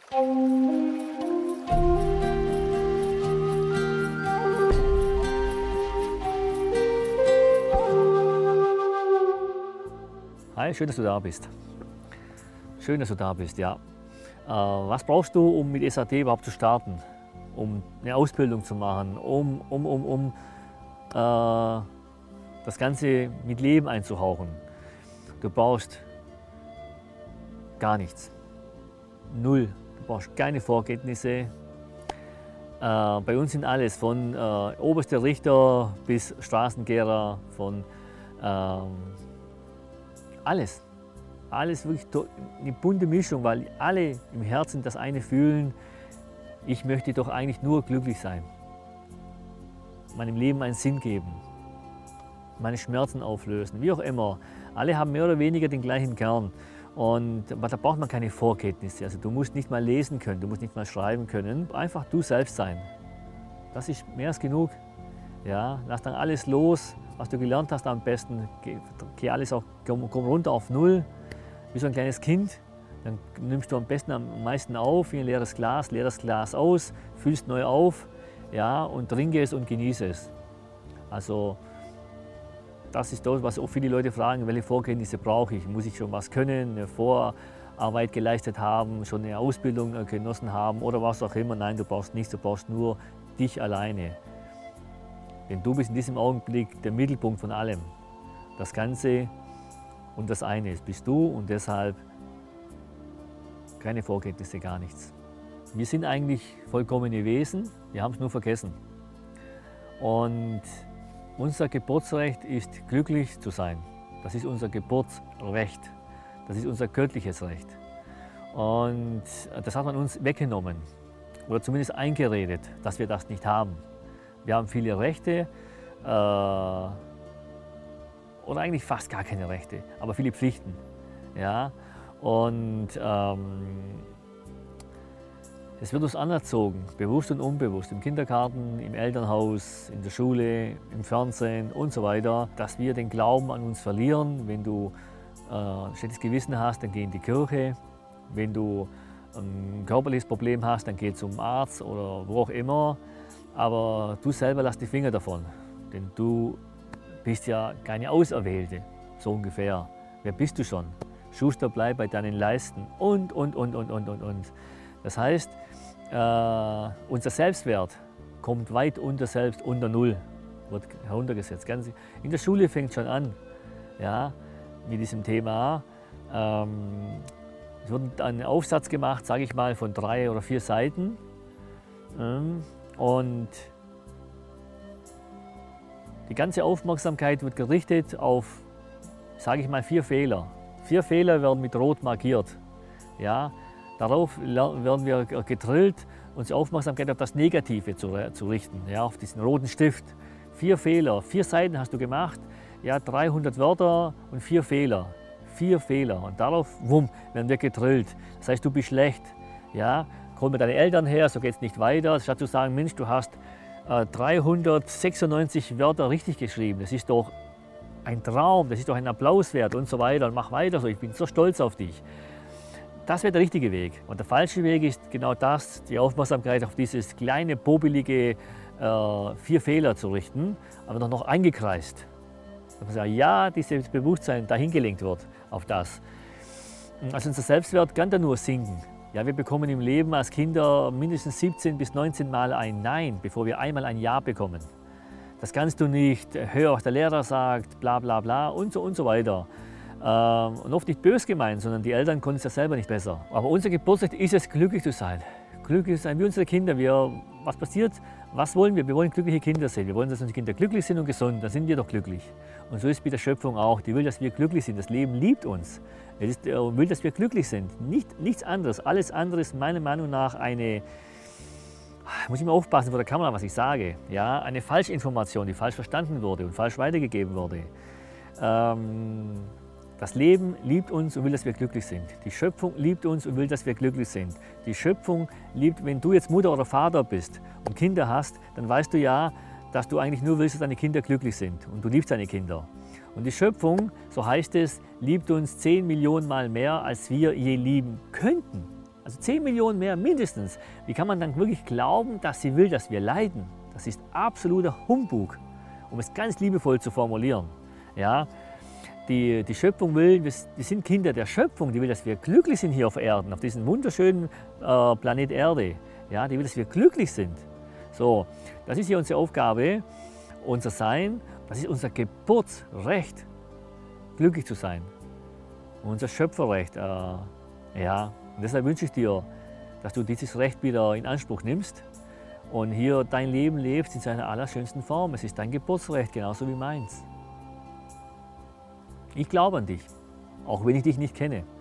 Hi, schön, dass du da bist. Schön, dass du da bist, ja. Was brauchst du, um mit SAT überhaupt zu starten? Um eine Ausbildung zu machen, um das Ganze mit Leben einzuhauchen? Du brauchst gar nichts. Null. Du brauchst keine Vorkenntnisse. Bei uns sind alles, von oberster Richter bis Straßenkehrer, von alles. Alles wirklich eine bunte Mischung, weil alle im Herzen das eine fühlen: Ich möchte doch eigentlich nur glücklich sein, meinem Leben einen Sinn geben, meine Schmerzen auflösen, wie auch immer. Alle haben mehr oder weniger den gleichen Kern. Und da braucht man keine Vorkenntnisse. Also du musst nicht mal lesen können, du musst nicht mal schreiben können. Einfach du selbst sein. Das ist mehr als genug. Ja, lass dann alles los, was du gelernt hast am besten. Geh alles auch, komm runter auf Null, wie so ein kleines Kind. Dann nimmst du am besten am meisten auf, wie ein leer das Glas aus, füllst neu auf, ja, und trinke es und genieße es. Also das ist das, was auch viele Leute fragen: Welche Vorkenntnisse brauche ich? Muss ich schon was können, eine Vorarbeit geleistet haben, schon eine Ausbildung genossen haben oder was auch immer? Nein, du brauchst nichts, du brauchst nur dich alleine. Denn du bist in diesem Augenblick der Mittelpunkt von allem. Das Ganze und das eine bist du, und deshalb keine Vorkenntnisse, gar nichts. Wir sind eigentlich vollkommene Wesen, wir haben es nur vergessen. Und unser Geburtsrecht ist, glücklich zu sein. Das ist unser Geburtsrecht. Das ist unser göttliches Recht. Und das hat man uns weggenommen oder zumindest eingeredet, dass wir das nicht haben. Wir haben viele Rechte oder eigentlich fast gar keine Rechte, aber viele Pflichten. Ja? Und es wird uns anerzogen, bewusst und unbewusst, im Kindergarten, im Elternhaus, in der Schule, im Fernsehen und so weiter, dass wir den Glauben an uns verlieren. Wenn du ein schlechtes Gewissen hast, dann geh in die Kirche. Wenn du ein körperliches Problem hast, dann geh zum Arzt oder wo auch immer. Aber du selber lass die Finger davon, denn du bist ja keine Auserwählte, so ungefähr. Wer bist du schon? Schuster, bleib bei deinen Leisten und. Das heißt, unser Selbstwert kommt weit unter Null, wird heruntergesetzt. In der Schule fängt es schon an, ja, mit diesem Thema. Es wird ein Aufsatz gemacht, sage ich mal, von 3 oder 4 Seiten. Und die ganze Aufmerksamkeit wird gerichtet auf, sage ich mal, 4 Fehler. 4 Fehler werden mit Rot markiert. Ja? Darauf werden wir gedrillt, unsere Aufmerksamkeit auf das Negative zu richten, ja, auf diesen roten Stift. 4 Fehler, 4 Seiten hast du gemacht, ja, 300 Wörter und 4 Fehler. 4 Fehler, und darauf, wumm, werden wir gedrillt. Das heißt, du bist schlecht. Ja? Hol mir deine Eltern her, so geht es nicht weiter. Statt zu sagen: Mensch, du hast 396 Wörter richtig geschrieben, das ist doch ein Traum, das ist doch ein Applaus wert und so weiter, und mach weiter so, ich bin so stolz auf dich. Das wäre der richtige Weg. Und der falsche Weg ist genau das, die Aufmerksamkeit auf dieses kleine, bobelige 4 Fehler zu richten, aber noch eingekreist. Dass man sagt, ja, dieses Bewusstsein dahin gelenkt wird auf das. Also unser Selbstwert kann da nur sinken. Ja, wir bekommen im Leben als Kinder mindestens 17 bis 19 Mal ein Nein, bevor wir einmal ein Ja bekommen. Das kannst du nicht, hör, was der Lehrer sagt, bla bla bla und so weiter. Und oft nicht böse gemeint, sondern die Eltern konnten es ja selber nicht besser. Aber unser Geburtsrecht ist es, glücklich zu sein. Glücklich zu sein wie unsere Kinder. Was passiert? Was wollen wir? Wir wollen glückliche Kinder sehen. Wir wollen, dass unsere Kinder glücklich sind und gesund. Dann sind wir doch glücklich. Und so ist es mit der Schöpfung auch. Die will, dass wir glücklich sind. Das Leben liebt uns. Es will, dass wir glücklich sind. Nichts anderes. Alles andere ist meiner Meinung nach eine, muss ich mal aufpassen vor der Kamera, was ich sage, ja, eine Falschinformation, die falsch verstanden wurde und falsch weitergegeben wurde. Das Leben liebt uns und will, dass wir glücklich sind. Die Schöpfung liebt uns und will, dass wir glücklich sind. Die Schöpfung liebt, wenn du jetzt Mutter oder Vater bist und Kinder hast, dann weißt du ja, dass du eigentlich nur willst, dass deine Kinder glücklich sind. Und du liebst deine Kinder. Und die Schöpfung, so heißt es, liebt uns 10 Millionen Mal mehr, als wir je lieben könnten. Also 10 Millionen mehr mindestens. Wie kann man dann wirklich glauben, dass sie will, dass wir leiden? Das ist absoluter Humbug, um es ganz liebevoll zu formulieren. Ja? Die Schöpfung will, wir sind Kinder der Schöpfung, die will, dass wir glücklich sind hier auf Erden, auf diesem wunderschönen Planet Erde. Ja? Die will, dass wir glücklich sind. So, das ist hier unsere Aufgabe, unser Sein, das ist unser Geburtsrecht, glücklich zu sein. Unser Schöpferrecht. Ja. Und deshalb wünsche ich dir, dass du dieses Recht wieder in Anspruch nimmst und hier dein Leben lebst in seiner allerschönsten Form. Es ist dein Geburtsrecht, genauso wie meins. Ich glaube an dich, auch wenn ich dich nicht kenne.